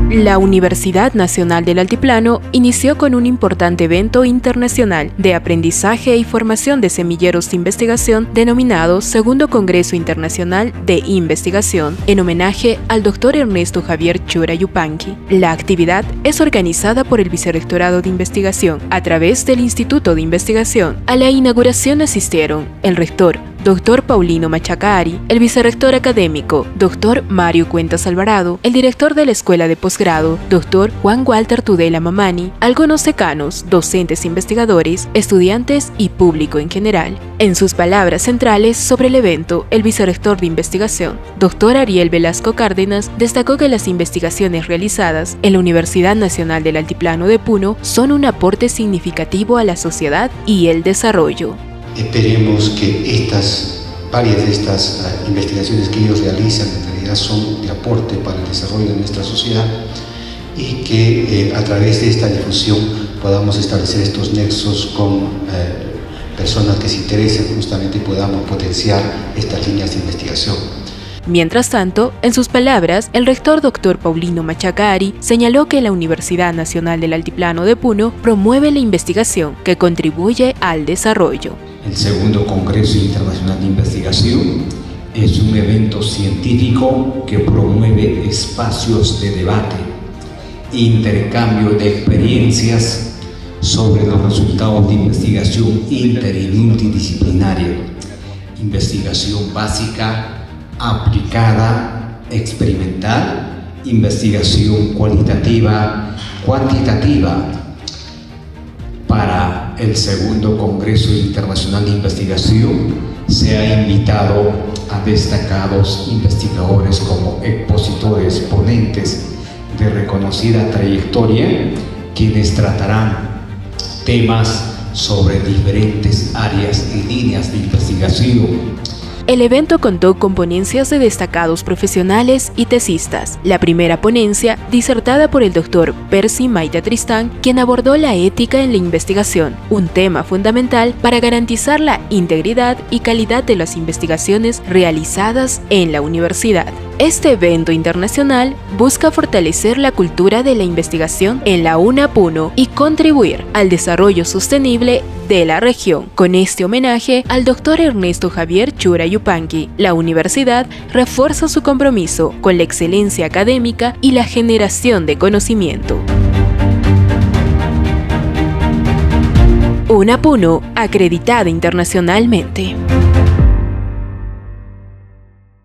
La Universidad Nacional del Altiplano inició con un importante evento internacional de aprendizaje y formación de semilleros de investigación denominado Segundo Congreso Internacional de Investigación, en homenaje al Dr. Ernesto Javier Chura Yupanqui. La actividad es organizada por el Vicerrectorado de Investigación a través del Instituto de Investigación. A la inauguración asistieron el rector, Dr. Paulino Machacari, el vicerrector académico, Dr. Mario Cuentas Alvarado, el director de la Escuela de Posgrado, Dr. Juan Walter Tudela Mamani, algunos decanos, docentes investigadores, estudiantes y público en general. En sus palabras centrales sobre el evento, el vicerrector de investigación, Dr. Ariel Velasco Cárdenas, destacó que las investigaciones realizadas en la Universidad Nacional del Altiplano de Puno son un aporte significativo a la sociedad y el desarrollo. Esperemos que varias de estas investigaciones que ellos realizan en realidad son de aporte para el desarrollo de nuestra sociedad y que a través de esta difusión podamos establecer estos nexos con personas que se interesen justamente y podamos potenciar estas líneas de investigación. Mientras tanto, en sus palabras, el rector Dr. Paulino Machacari señaló que la Universidad Nacional del Altiplano de Puno promueve la investigación que contribuye al desarrollo. El Segundo Congreso Internacional de Investigación es un evento científico que promueve espacios de debate, intercambio de experiencias sobre los resultados de investigación inter y multidisciplinaria, investigación básica, aplicada, experimental, investigación cualitativa, cuantitativa. Para el Segundo Congreso Internacional de Investigación se ha invitado a destacados investigadores como expositores, ponentes de reconocida trayectoria, quienes tratarán temas sobre diferentes áreas y líneas de investigación. El evento contó con ponencias de destacados profesionales y tesistas. La primera ponencia, disertada por el Dr. Percy Maita Tristán, quien abordó la ética en la investigación, un tema fundamental para garantizar la integridad y calidad de las investigaciones realizadas en la universidad. Este evento internacional busca fortalecer la cultura de la investigación en la UNA Puno y contribuir al desarrollo sostenible de la región. Con este homenaje al Dr. Ernesto Javier Chura Yupanqui, la universidad refuerza su compromiso con la excelencia académica y la generación de conocimiento. UNA Puno, acreditada internacionalmente.